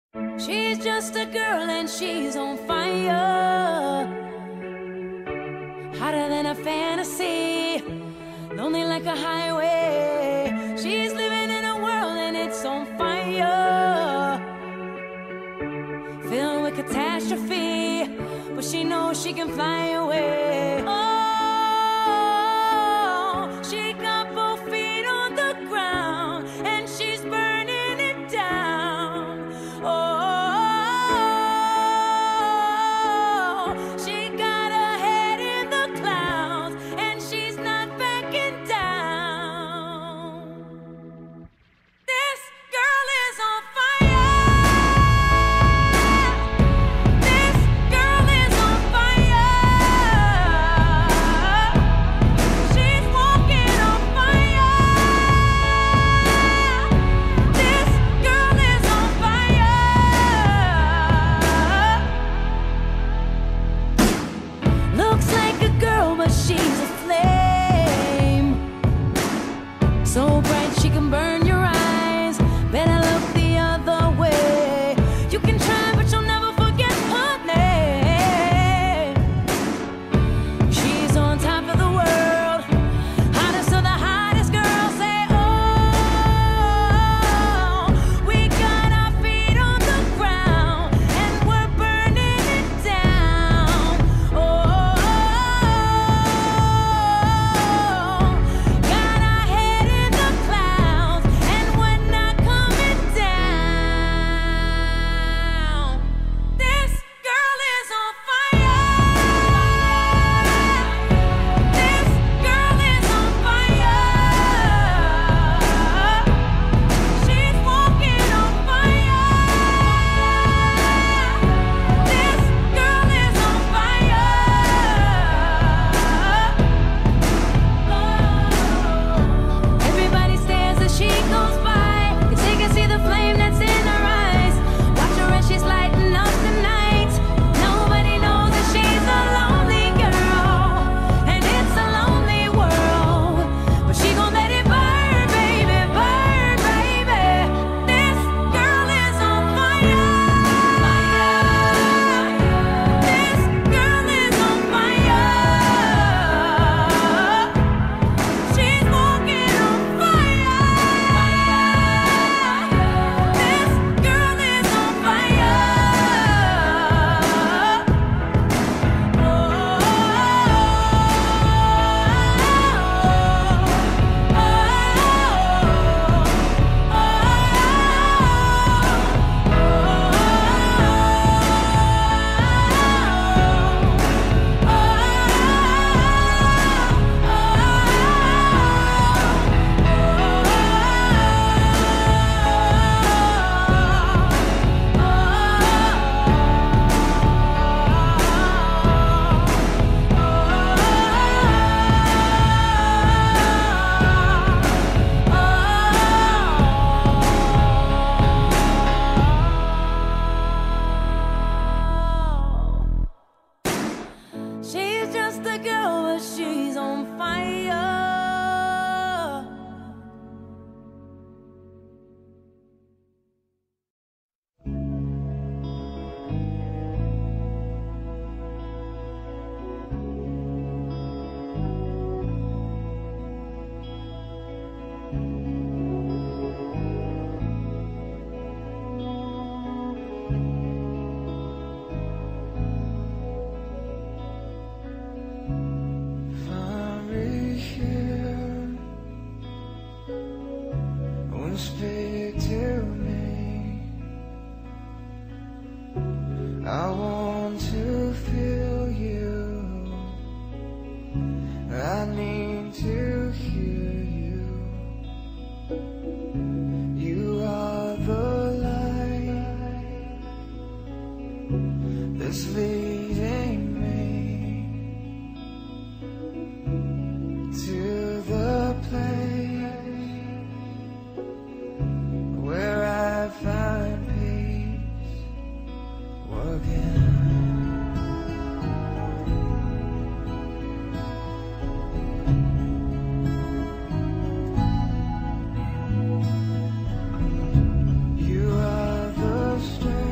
She's just a girl and she's on fire, hotter than a fantasy, lonely like a highway. She's living in a world and it's on fire, filled with catastrophe, but she knows she can fly away. Oh, she got both feet on the ground and she's burning it down. Oh, she got her head in the clouds and she's not backing down. This girl is on fire. This girl is on fire. She's walking on fire. This girl is on fire. Looks like a girl, but she's a flame, so bright she can burn your eyes. Better look the other way. You can try, but you'll never forget her name. She's on top of the world, hottest of the hottest girls. Say, oh, we got our feet on the ground and we're burning it down. Oh, got our head in the clouds and we're not coming down. This girl is on fire. This girl is on fire. She's walking on fire. This girl is on fire. Everybody stares as she goes by, 'cause they can see the flame that's in her eyes. Watch her as she's lighting up the night. Nobody knows that she's a lonely girl, and it's a lonely world. But she gon' let it burn, baby, burn, baby. This girl is on fire. This girl is on fire. She's walking on fire. This girl is on fire. She's just a girl, but she's on fire. Speak to me. I want to feel you. I need to hear you. You are the light that's leading me to the place where I find peace working. You are the strength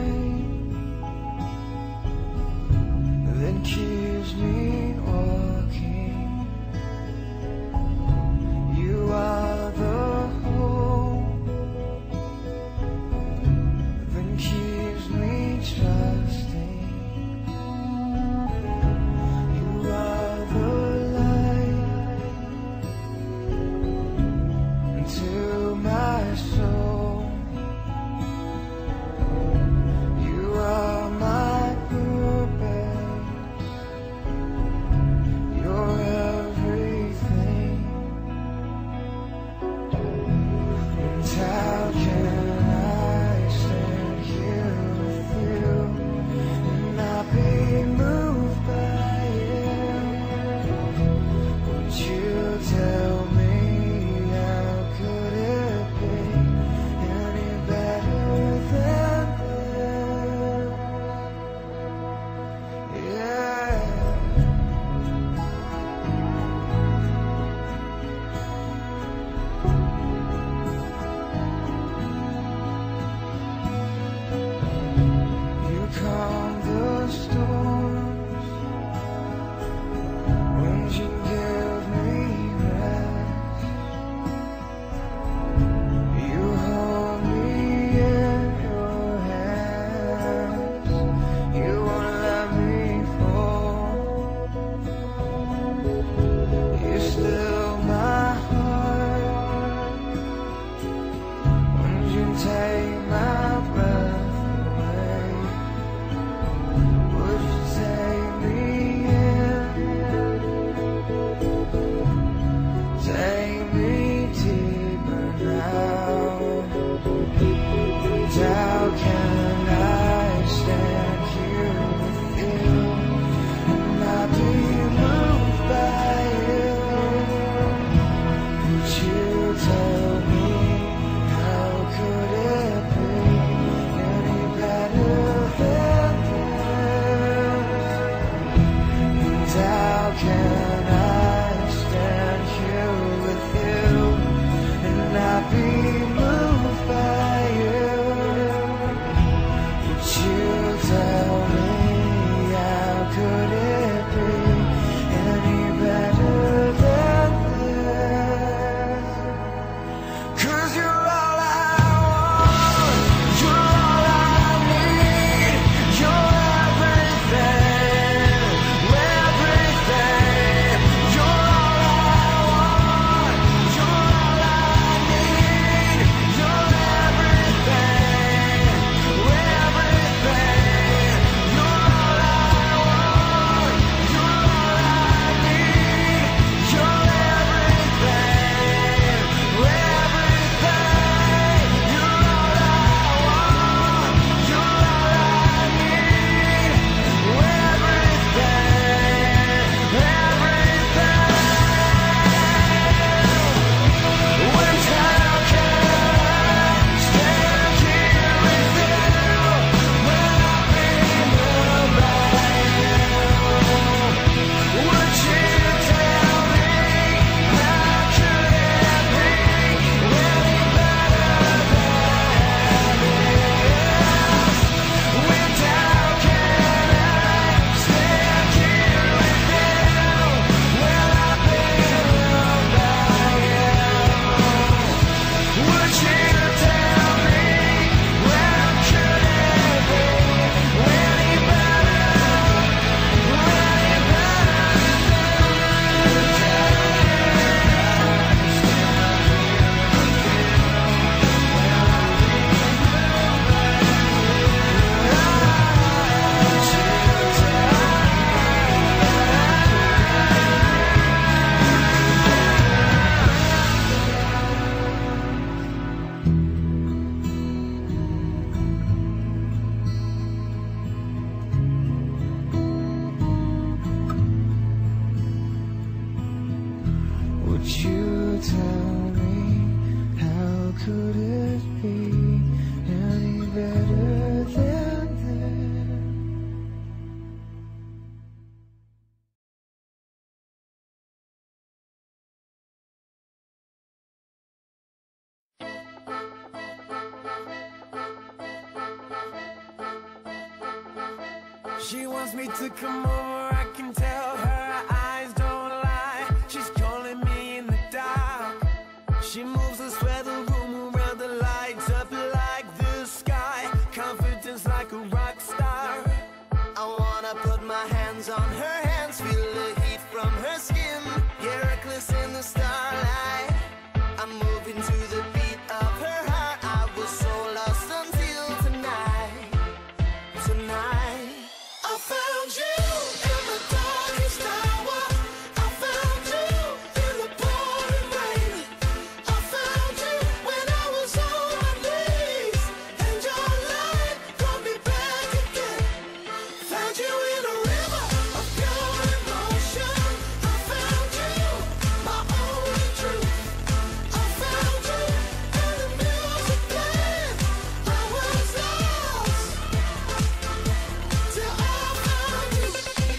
She wants me to come over, I can tell her eyes don't lie. She's calling me in the dark. She moves us where the room around the lights up like the sky. Confidence like a rock star. I wanna put my hands on her hands, feel the heat from her skin. Yeah, reckless in the starlight. I'm moving to the beat of her heart. I was so lost until tonight. Tonight I found you in the darkest hour. I found you in the pouring rain. I found you when I was on my knees, and your light brought me back again. Found you in a river of pure emotion. I found you, my only truth. I found you in the music playing. I was lost till I found you.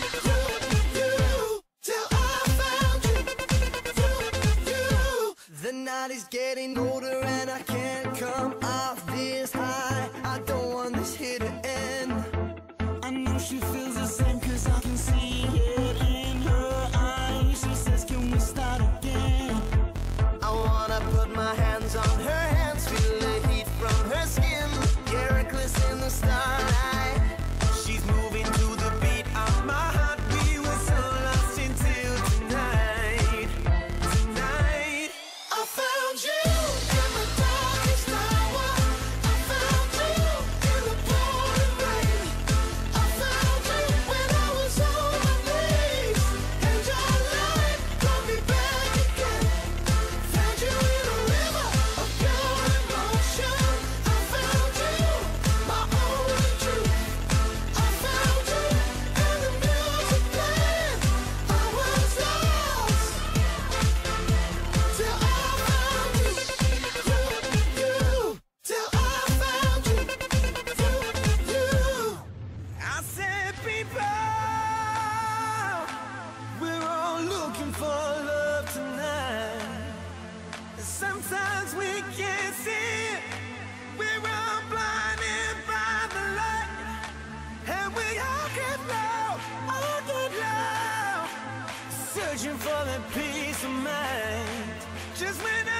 Till I found you. The night is getting older and I can't come off this high. I don't want this here to end. I know she feels the same, cause I can see it in her eyes. She says, can we start again? I wanna put my hands on her hands, feel the heat from her skin. Yeah, reckless in the starlight. She's moving to the beat of my heart. We were so lost until tonight. Tonight I found you in the darkest hour. I found you in the pouring rain. I found you when I was on my knees, and your light brought me back again. Found you in a river of pure emotion. I found you, my only truth. I found you in the music playing. I was lost till I found you. Till I found you. I said, people, we're all looking for love tonight. Sometimes we can't see it. We're all blinded by the light, and we all get low, searching for that peace of mind. Just when